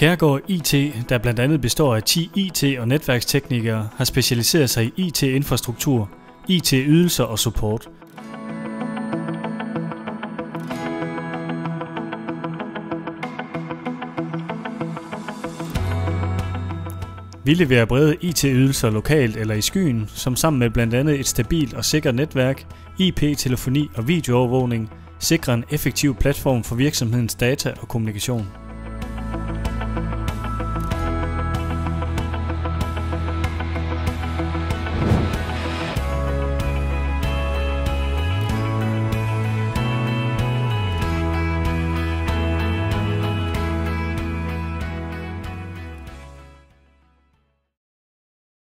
Kjærgaard IT, der blandt andet består af 10 IT- og netværksteknikere, har specialiseret sig i IT-infrastruktur, IT-ydelser og support. Vi leverer brede IT-ydelser lokalt eller i skyen, som sammen med blandt andet et stabilt og sikkert netværk, IP-telefoni og videoovervågning sikrer en effektiv platform for virksomhedens data og kommunikation.